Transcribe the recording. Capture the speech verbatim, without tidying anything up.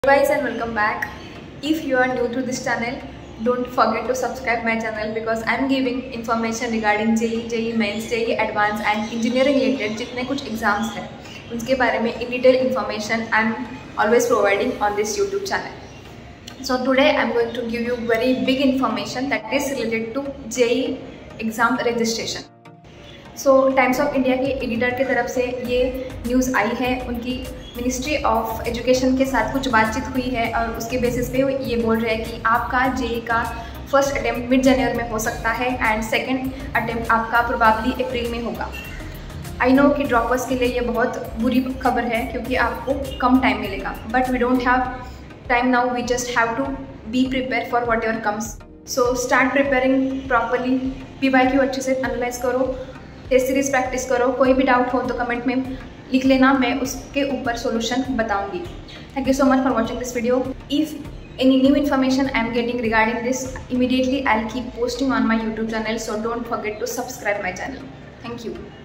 Guys, and welcome back. If you are new to this channel, don't forget to subscribe my channel because I am giving information regarding J E E, J E E Mains, J E E Advanced and engineering related जितने कुछ exams हैं उनके बारे में in detail information I am always providing on this YouTube channel. So today I am going to give you very big information that is related to J E E exam registration. So Times of India के editor की तरफ से ये news आई है, उनकी ministry of education के साथ कुछ बातचीत हुई है और उसके बेसिस पे ये बोल रहे हैं कि आपका जेई का फर्स्ट अटेम्प्ट मिड जनवरी में हो सकता है एंड सेकंड अटेम्प्ट आपका प्रोबेबली अप्रैल में होगा. आई नो कि ड्रॉपर्स के लिए ये बहुत बुरी खबर है क्योंकि आपको कम टाइम मिलेगा, but we don't have time now, we just have to be prepare for whatever comes. So start preparing properly, P Y Q अच्छे से एनालाइज करो, टेस्ट सीरीज प्रैक्टिस करो. कोई भी डाउट हो तो कमेंट में लिख लेना, मैं उसके ऊपर सॉल्यूशन बताऊंगी. Thank you so much for watching this video. If any new information I am getting regarding this, immediately I'll keep posting on my YouTube channel, so don't forget to subscribe my channel. Thank you.